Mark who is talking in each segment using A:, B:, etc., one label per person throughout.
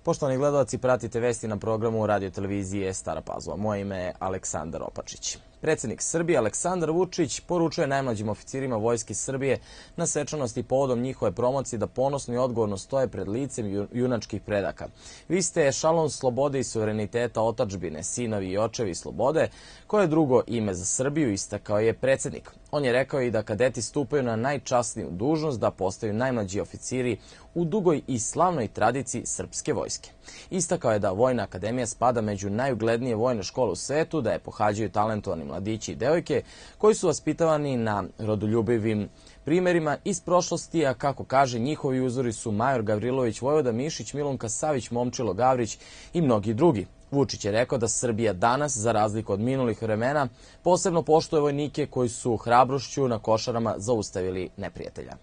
A: Poštovani gledalci, pratite vesti na programu radio-televizije Stara Pazova. Moje ime je Aleksandar Opačić. Predsjednik Srbije Aleksandar Vučić poručuje najmlađim oficirima Vojske Srbije na svečanosti povodom njihove promocije da ponosno i odgovorno stoje pred licem junačkih predaka. Vi ste ešalon slobode i suvereniteta otadžbine, sinovi i očevi slobode, koje je drugo ime za Srbiju, istakao je predsjednik. On je rekao i da kadeti stupaju na najčasniju dužnost da postaju najmlađi oficiri u dugoj i slavnoj tradiciji srpske vojske. Istakao je da Vojna akademija spada među najuglednije vojne škole u svetu, da je pohađaju talentovani mladići i devojke koji su vaspitavani na rodoljubivim primjerima iz prošlosti, a kako kaže, njihovi uzori su Major Gavrilović, Vojvoda Mišić, Milunka Savić, Momčilo Gavrić i mnogi drugi. Vučić je rekao da Srbija danas, za razliku od minulih vremena, posebno poštuje vojnike koji su hrabrošću na Košarama zaustavili neprijatelja.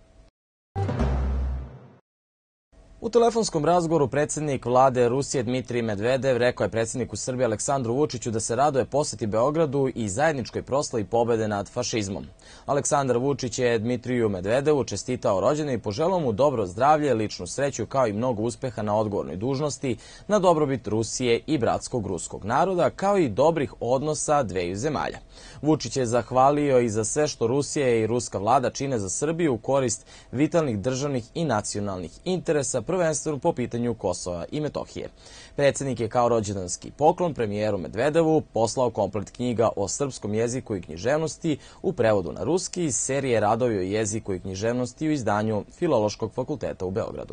A: U telefonskom razgovoru predsjednik vlade Rusije Dmitrij Medvedev rekao je predsjedniku Srbije Aleksandru Vučiću da se raduje posjeti Beogradu i zajedničkoj proslavi pobjede nad fašizmom. Aleksandar Vučić je Dmitriju Medvedevu čestitao rođendan i poželeo mu dobro zdravlje, ličnu sreću kao i mnogo uspeha na odgovornoj dužnosti, na dobrobit Rusije i bratskog ruskog naroda, kao i dobrih odnosa dveju zemalja. Vučić je zahvalio i za sve što Rusija i ruska vlada čine za Srbiju u korist vitalnih državnih i nacionalnih interesa, prvenstveno po pitanju Kosova i Metohije. Predsjednik je kao rođendanski poklon premijeru Medvedevu poslao komplet knjiga o srpskom jeziku i književnosti u prevodu na ruski iz serije Radovi o jeziku i književnosti u izdanju Filološkog fakulteta u Beogradu.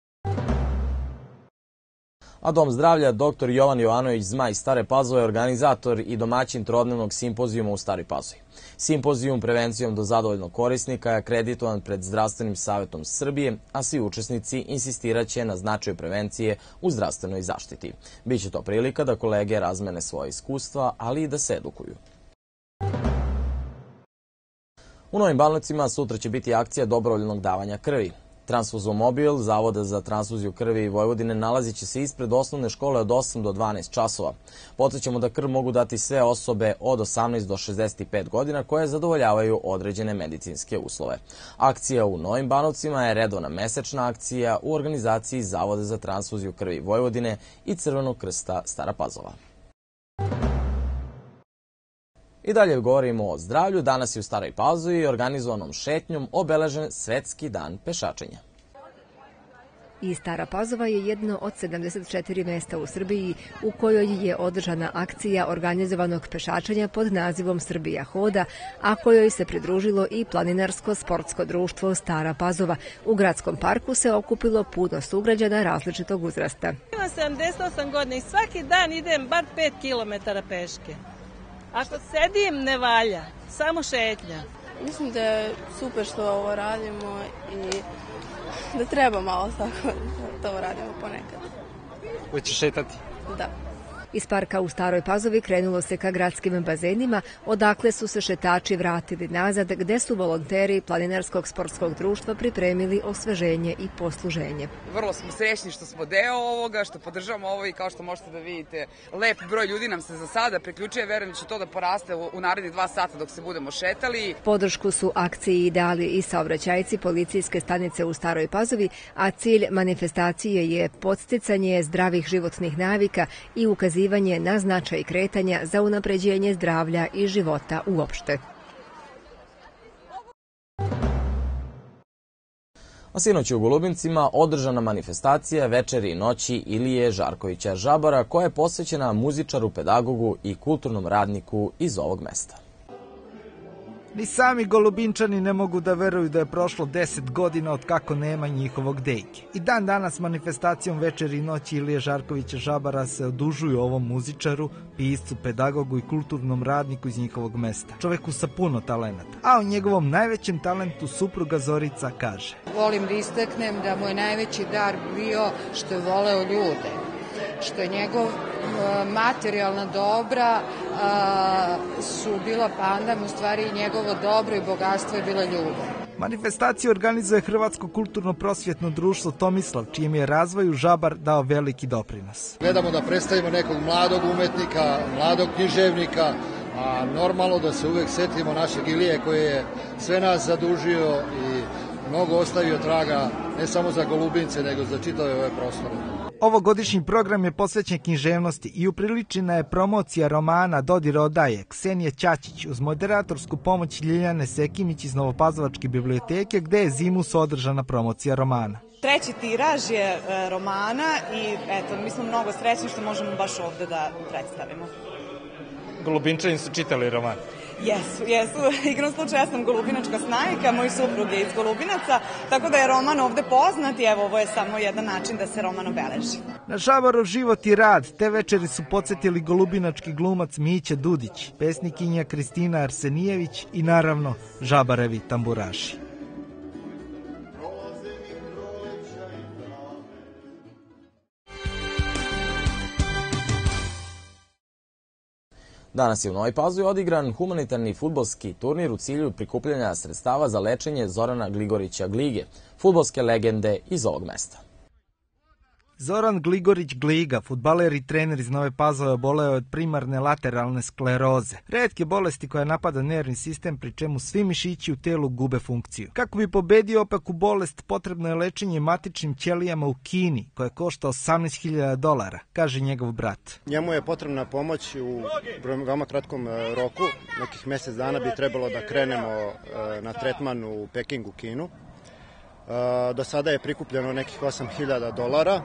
A: A Dom zdravlja dr. Jovan Jovanović Zmaj iz Stare Pazove je organizator i domaćin trodnevnog simpozijuma u Staroj Pazovi. Simpozijum prevencijom do zadovoljnog korisnika je akreditovan pred Zdravstvenim savjetom Srbije, a svi učesnici insistiraće na značaju prevencije u zdravstvenoj zaštiti. Biće to prilika da kolege razmene svoje iskustva, ali i da se edukuju. U Novim Banovcima sutra će biti akcija dobrovoljnog davanja krvi. Transfuzomobil Zavoda za transfuziju krvi Vojvodine nalazit će se ispred osnovne škole od 8 do 12 časova. Podsjećamo da krv mogu dati sve osobe od 18 do 65 godina koje zadovoljavaju određene medicinske uslove. Akcija u Novim Banovcima je redovna mesečna akcija u organizaciji Zavoda za transfuziju krvi Vojvodine i Crvenog krsta Stara Pazova. I dalje govorimo o zdravlju. Danas je u Staroj Pazovi organizovanom šetnjom obeležen Svetski dan pešačenja.
B: I Stara Pazova je jedno od 74 mesta u Srbiji u kojoj je održana akcija organizovanog pešačenja pod nazivom Srbija hoda, a kojoj se pridružilo i planinarsko-sportsko društvo Stara Pazova. U gradskom parku se okupilo puno sugrađana različitog uzrasta.
C: Imam 78 godina i svaki dan idem bar 5 kilometara peške. Ako sedim, ne valja, samo šetnja.
D: Mislim da je super što ovo radimo i da treba malo tako da to radimo ponekad.
E: Hoćeš šetati?
D: Da.
B: Iz parka u Staroj Pazovi krenulo se ka gradskim bazenima, odakle su se šetači vratili nazad, gde su volonteri Planinarskog sportskog društva pripremili osveženje i posluženje.
F: Vrlo smo srećni što smo deo ovoga, što podržavamo ovo i kao što možete da vidite, lep broj ljudi nam se za sada priključuje, verujem da će to da poraste u narednih 2 sata dok se budemo šetali.
B: Podršku su akciji dali i saobraćajci policijske stanice u Staroj Pazovi, a cilj manifestacije je podsticanje zdravih životnih navika i ukazivanje na značaj kretanja za unapređenje zdravlja i života uopšte.
A: A sinoć u Golubincima održana manifestacija Večeri i noći Ilije Žarkovića Žabara, koja je posvećena muzičaru, pedagogu i kulturnom radniku iz ovog mesta.
G: Ni sami Golubinčani ne mogu da veruju da je prošlo 10 godina od kako nema njihovog dejke. I dan danas manifestacijom Večeri i noći Ilije Žarkovića Žabara se odužuju ovom muzičaru, piscu, pedagogu i kulturnom radniku iz njihovog mesta. Čoveku sa puno talenata. A o njegovom najvećem talentu supruga Zorica kaže:
H: Volim da istaknem da mu je najveći dar bio što je voleo ljude, što je njegov materijalna dobra su bila pandam, u stvari njegovo dobro i bogatstvo je bila ljubav.
G: Manifestaciju organizuje Hrvatsko kulturno-prosvjetno društvo Tomislav, čijem je razvoju Žabar dao veliki doprinos.
I: Gledamo da predstavimo nekog mladog umetnika, mladog književnika, a normalno da se uvek setimo našeg Ilije koji je sve nas zadužio i mnogo ostavio traga ne samo za Golubince, nego za čitave ove prostore.
G: Ovogodišnji program je posvećen književnosti i upriličena je promocija romana Dodir odaje Ksenije Ćaćić uz moderatorsku pomoć Ljiljane Sekimić iz Novopazovačke biblioteke, gde je zimus održana promocija romana.
J: Treći tiraž je romana i eto, mi smo mnogo srećni što možemo baš ovde da predstavimo.
E: Golubinčani su čitali roman.
J: Jesu. Igrom slučaja ja sam golubinačka snajka, moj suprug je iz Golubinaca, tako da je roman ovde poznat i evo, ovo je samo jedan način da se roman obeleži.
G: Na Žabarov život i rad te večeri su podsjetili golubinački glumac Mića Dudić, pesnikinja Kristina Arsenijević i naravno Žabarevi tamburaši.
A: Danas je u Novoj Pazovi odigran humanitarni fudbalski turnir u cilju prikupljanja sredstava za lečenje Zorana Gligorića Glige, fudbalske legende iz ovog mesta.
G: Zoran Gligorić Gliga, fudbaler i trener iz Nove Pazove, oboleo je od primarne lateralne skleroze, retke bolesti koja napada nervni sistem, pri čemu svi mišići u telu gube funkciju. Kako bi pobedio opaku bolest, potrebno je lečenje matičnim ćelijama u Kini, koje košta $18.000, kaže njegov brat.
K: Njemu je potrebna pomoć u veoma kratkom roku, nekih mesec dana bi trebalo da krenemo na tretman u Pekingu, Kinu. Do sada je prikupljeno nekih $8.000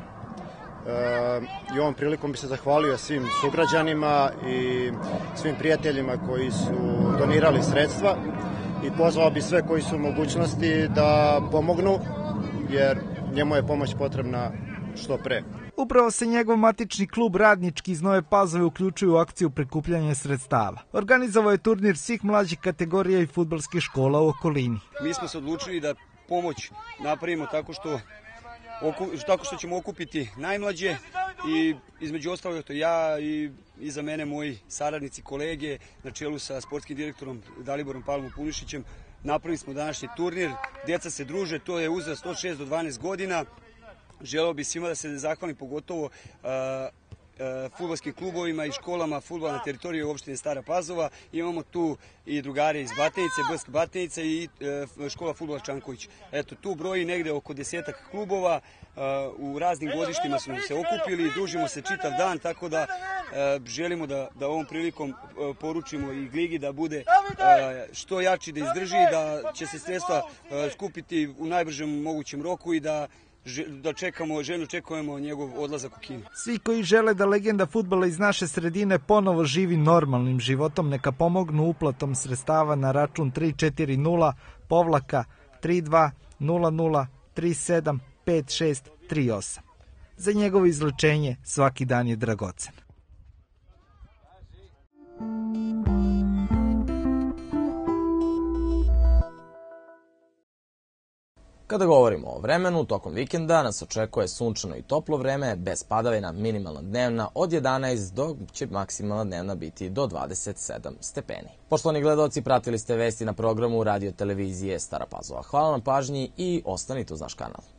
K: i ovom prilikom bi se zahvalio svim sugrađanima i svim prijateljima koji su donirali sredstva i pozvao bi sve koji su u mogućnosti da pomognu, jer njemu je pomoć potrebna što pre.
G: Upravo se njegov matični klub Radnički iz Nove Pazove uključuju u akciju prikupljanja sredstava. Organizovao je turnir svih mlađih kategorija i fudbalskih škola u okolini.
L: Mi smo se odlučili da pomoć napravimo tako što ćemo okupiti najmlađe i između ostalog to ja i iza mene moji saradnici, kolege na čelu sa sportskim direktorom Daliborom Palmom Punišićem. Napravili smo današnji turnir, djeca se druže, to je uzrast od 6 do 12 godina. Želeo bih svima da se zahvalim, pogotovo fudbalskim klubovima i školama fudbala na teritoriji opštine Stara Pazova. Imamo tu i drugare iz Batenice, BSK Batenica i škola fudbala Čanković. Eto, tu broji negde oko 10 klubova, u raznim godištima smo se okupili, družimo se čitav dan, tako da želimo da ovom prilikom poručimo i Gligi da bude što jači, da izdrži, da će se sredstva skupiti u najbržem mogućem roku i da željno očekujemo njegov odlazak u Kinu.
G: Svi koji žele da legenda fudbala iz naše sredine ponovo živi normalnim životom, neka pomognu uplatom sredstava na račun 340-3200-375638. Za njegovo izlečenje svaki dan je dragocen.
A: Kada govorimo o vremenu, tokom vikenda nas očekuje sunčano i toplo vreme, bez padavina, minimalna dnevna od 11 dok će maksimalna dnevna biti do 27 stepeni. Poštovani gledaoci, pratili ste vesti na programu radio televizije Stara Pazova. Hvala na pažnji i ostanite uz naš kanal.